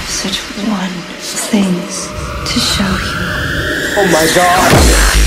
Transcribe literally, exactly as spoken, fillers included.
such wonderful things to show you. Oh my God.